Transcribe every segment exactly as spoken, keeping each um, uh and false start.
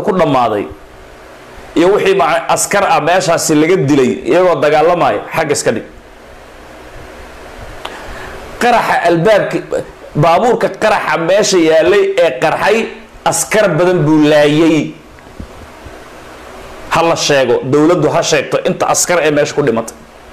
كل ماضي يوحي مع أسكر أماشها سلقت دلي يو دجال ماي حاجة سكدي قرح الباب بابور كقرح ماشي يالي قرحي أسكر بدل بولايي هلا الشيء دولته هالشيء أنت أسكر إيه ماشي كل مطي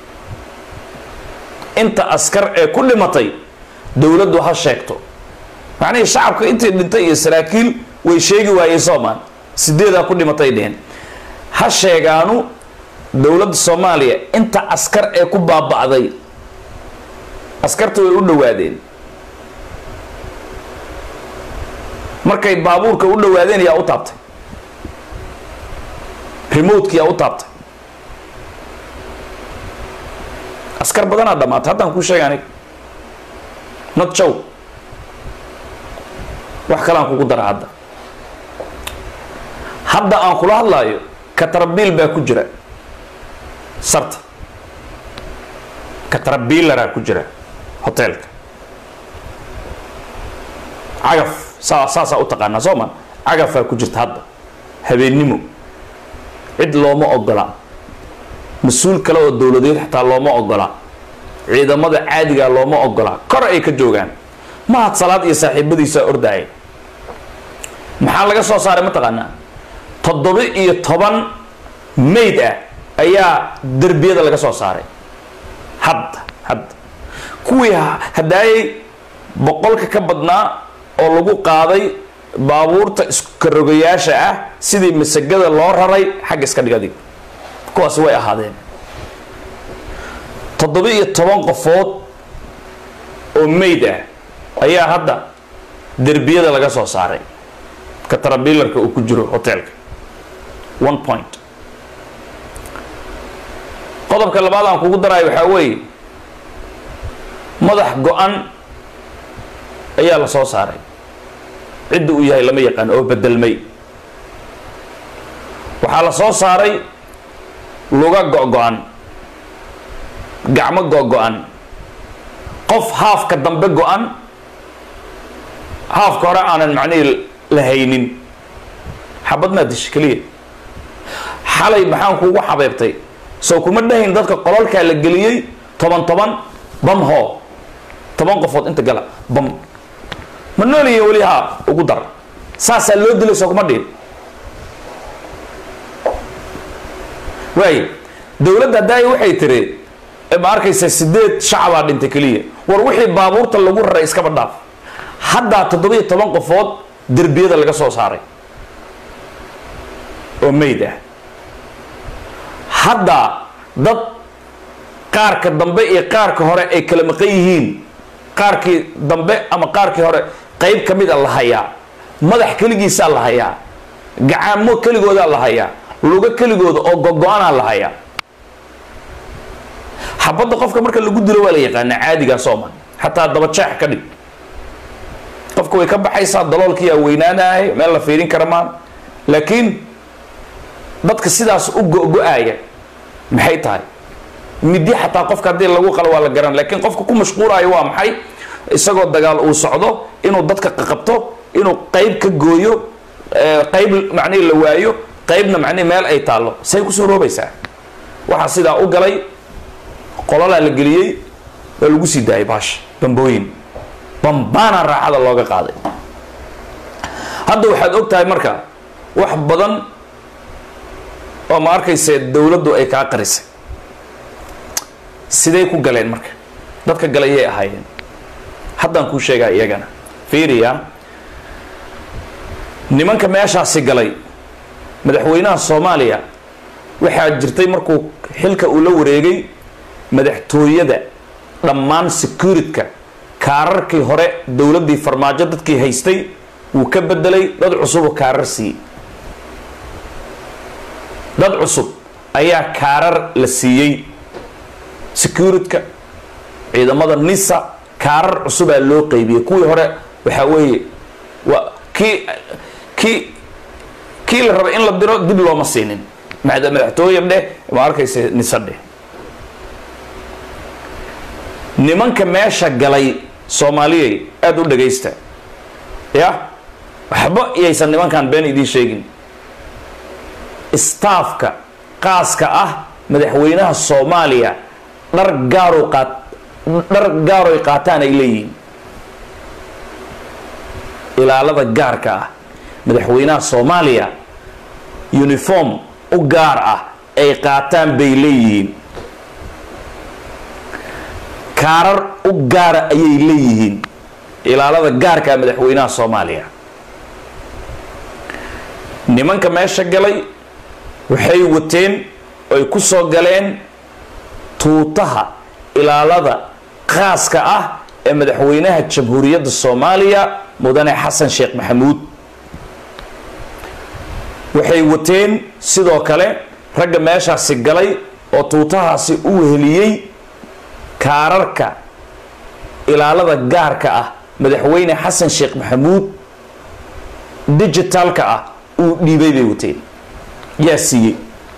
أنت أسكر إيه كل مطي دولته هالشيء يعني الشعب أنت أنت إسرائيل ويشيجي ويصومان سديدا كل مطي دين هالشيء كانوا دولة الصومالية أنت أسكر إيه كوبا بعضي أسكرتوا يقولوا وادين مركي بابور كقولوا وادين يا أوتابت ريموت كي أوتابت أسكر بدنا دمات هذا نقول شيء يعني نتشو وحكلام كقدر هذا هذا أنقول الله يو كتربيل بكجرة صرت كتربيل را كجرة هوتيلك عقف سا سا سا أتقنا زمان عقف كجرت هذا هبي نمو عد لو ما أقبله مسؤول كلا الدولة دي حتى لو ما أقبله عيدا ماذا عادي قال لو ما أقبله كرأي كجوجان ما هاد صلاة يسحب بدي يسأر داعي محل لقى صار صار متقنا تضبط طبعا ميدة أيها دربية لقى صار صار حد حد كويها هداي بقولك كبدنا أو لقو قاضي بابور تسكرجياشة سيدي مسجد الله رأي حق سكدي كواس ويا هذين تطبيق طبعا قفوت وميدة أيها هذا دربية لقى صار صار كتربيل لك وكجرو هوتيلك one point قضب كلمات عن كوكو دراي وحوي مدح قان أيها لصو صاري عدو إياه لما يقان أو بدل مي وحال صو صاري لغا قان قعمة قان قف هاف كدنب قان هاف كورا عن المعني لهينين حبضنا دشكلية حالي محان كوكو حبيبتي سو كما دهين دادك قلالك لقليي طبعا طبعا بم هو طبعا قفوت انت قلع بم من نولي يوليها وقدر ساسا اللود اللي سو كما دين واي دولة داي وحي تري اما اركيسا سديد شعبا دين تكلية وروحي بابورتا اللي قول الرئيس كما داف حدا تضبيه طبعا قفوت دربية اللي قصو صاري وميده hadda dad qaarka dambe iyo qaarka hore ay kala maqan yihiin qaarkii dambe ama qaarkii hore qayb kamid ah la hayaa madax kaligiisa la hayaa gacamo kaligooda la hayaa luga kaligooda oo gogo'ana la hayaa xabada qofka marka lagu dilo waa la yaqaan caadiga Soomaan hatta daba jeex ka dhig qofka way ka baxaysaa daloolkii weynaanaay meel la fiirin karamaan laakiin dadka sidaas u go'aaya maxay tahay midi xataa qofka hadii lagu qalo waa la garan laakiin qofka ku mashquulayo waa maxay isagoo dagaal uu socdo inuu dadka qabto inuu qayb ka gooyo qayb macni la waayo qaybna macni meel ay taalo say ku soo roobaysaa waxa sidaa u galay qolala la galiyay oo lagu sii daayay baash bambooyin bambana raaxada looga qaaday hadda waxaad ogtahay marka wax badan oo ma arkayse dawladdu ay ka qarisay sidee ku galeen marka dadka galayay ahaayeen haddaan ku sheegaa iyagana fiiriya nimanka meeshaasi galay madaxweynaha Soomaaliya waxa jirtay markuu xilka uu la wareegay madaxtooyada dhammaan security-ka kaararkii hore dawladdii farmaajo dadkii haystay uu ka bedelay dad cusub oo kaarar siiyay dad cusub ayaa kaarar la siiyay security-ka ciidamada nisa kaarar cusub aa loo qaybiyay kuwii hore waxa weeye waa ki ki kii la raba in la diro dib looma siinin maada madaxtooye dheh ma arkaysa nisa dheh nimanka meesha galay Soomaaliyeey aad u dhageysta ya waxba iyaysan nimankan been idin sheegin staafka qaaska ah madaxweynaha Soomaaliya dhar gaaro qaat dhar gaaro ay qaataan ay leeyihiin ilaalada gaarka ah madaxweynaha Soomaaliya uniform u gaar ah ay qaataan bay leeyihiin kaarar u gaar ayay leeyihiin ilaalada gaarka ah madaxweynaha Soomaaliya nimanka meesha galay waxay wateen ay ku soo galeen tuutaha ilaalada qaaska ah ee madaxweynaha jamhuuriyadda Soomaaliya mudane Xasan Sheekh Maxamuud waxay wateen sidoo kale ragga meeshaasi galay oo tuutahaasi u weheliyay kaararka ilaalada gaarka ah madaxweyne Xasan Sheekh Maxamuud digitalka ah uu dhiibay bay wateen yaa siiyey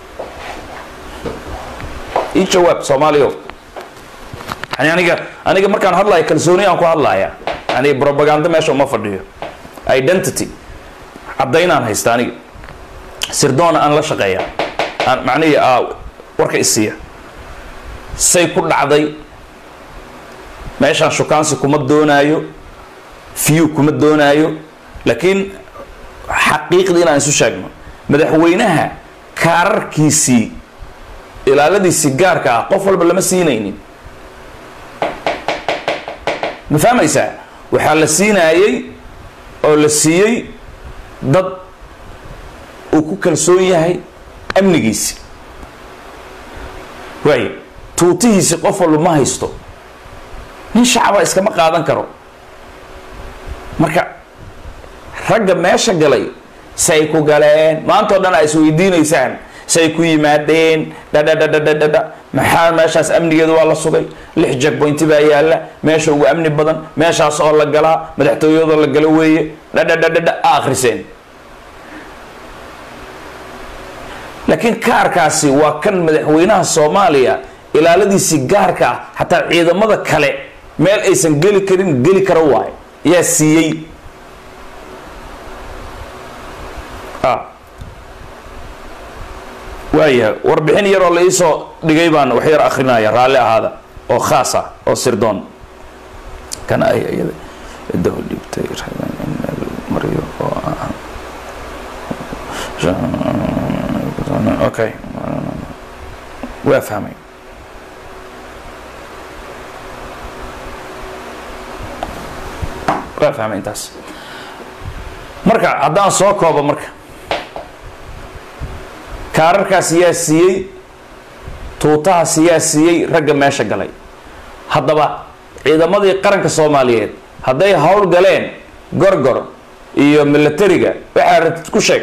ii jawaab Soomaaliyo yani aniga aniga markaan hadlayo kalsooni aan ku hadlaaya yani propaganda meesha uma fadhiyo identity cadaynaan haysta aniga sirdoona aan la shaqeeya aan macnaheedu ah warka isiya say ku dhacday meeshaan shukaansi kuma doonaayo fiyu kuma doonaayo laakiin xaqiiqdii inaan isu sheegno madaxweynaha kaararkiisii ilaaladiisii gaarka ah qof walba lama siinaynin ma fahmaysaa waxaa la siinaayay oo la siiyey dad uu ku kalsoon yahay amnigiisi waay tuutihiisi qof walba ma haysto nin shacaba iskama qaadan karo marka ragga meesha galay say ku galeen maanta oo dhan ay isweydiinaysaan say ku yimaadeen dhadhadhadhadhadha maxaa meeshaas amnigeedu waa la sugay lix checkpoint baa yaala meesha ugu amni badan meeshaas oo la galaa madaxtooyada la galo weeye dhadhadhadhadha akhriseen laakiin kaarkaasi waa kan madaxweynaha Soomaaliya ilaaladiisi gaarka ah hatta ciidamada kale meel aysan gali karin gali karo waay yaa siiyay ah waaya warbixin yar oo la isoo dhigay baan wax yar akhrinaya raali ahaada oo khaas ah oo sirdoon kana ay ayada dawlad dhibtay mariyo okay waa fahmay waa fahmay intaas marka haddaan soo koobo marka kaararkaas yaa siiyey tuutahaas yaa siiyey ragga meesha galay haddaba ciidamadii qaranka Soomaaliyeed hadday hawl galeen gorgor iyo militariga waxaa ku sheeg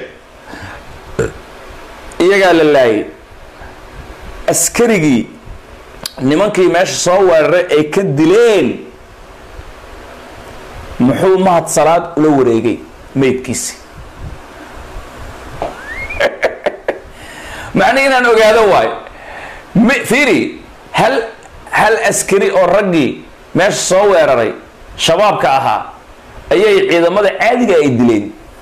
iyaga la laayay askarigii nimankii meesha soo weeraray ay ka dileen muxuu mahad salaad la wareegay meydkiisi معني إن أنا قاعد واي فيري هل هل أسكري أو رجي ماش صور رأي شباب كأها أي إذا ماذا عادي قاعد يدلين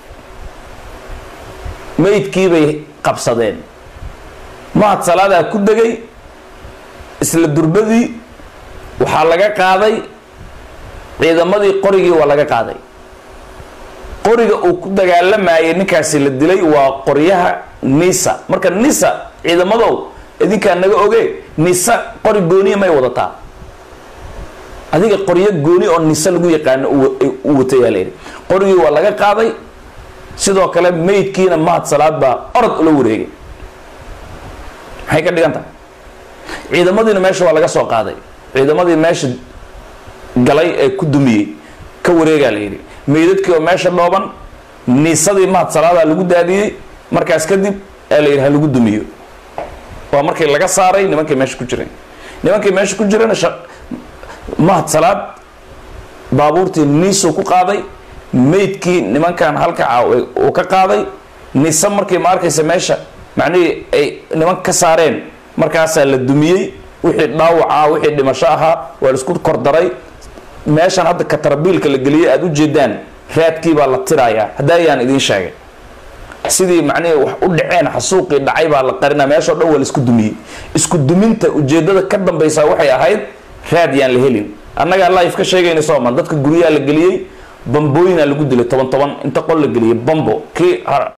ما يتكيبي قبصدين ما تصلاة كود جاي اسل الدربدي وحلقة قاضي إذا ماذا قريجي ولا قاضي قريجي وكود جاي لما ينكسر الدلي وقريها nisa marka nisa ciidamadu idinka naga ogey nisa qori gooni ma wadataa adiga qoriyo gooni oo nisa lagu yaqaan uu watayay qoriyo waa laga qaaday sidoo kale meydkiina mahad salaad baa orod ula wareegay hay ka dhiganta ciidamadina meesha waa laga soo qaaday ciidamadii meesha galay ee ku dumiyay ka wareega leeyay meydadkii oo meesha dhooban nisadii mahad salaad lagu daadiyay markaas kadib ee la yiraahdo lagu dumiyo waa markii laga saaray nimankii meesha ku jiray nimankii meesha ku jirana mahad salaad baabuurtii niso ku qaaday meydkii nimankan halka uu ka qaaday nisa markii ma arkaysa meesha macnii ay niman ka saareen markaas la dumiyay wixii dhaawaca wixii dhimasho ahaa waa la isku kordaray meeshan hadda ka tarbiilka la galiyay aad u jeedaan raadkii baa la tiraaya hadayaan idin sheegay sidii macnaheedu wax u dhaceen xasuuqii dhacay baa la qarina meesha dhan wal isku dumiyay isku duminta ujeedada ka dambaysa waxay ahayd raad yaan la helin annaga live ka sheegayna Soomaal dadka guriga la galiyay bambooyina lagu dilay toban toban inta qol la galiyay bambo kii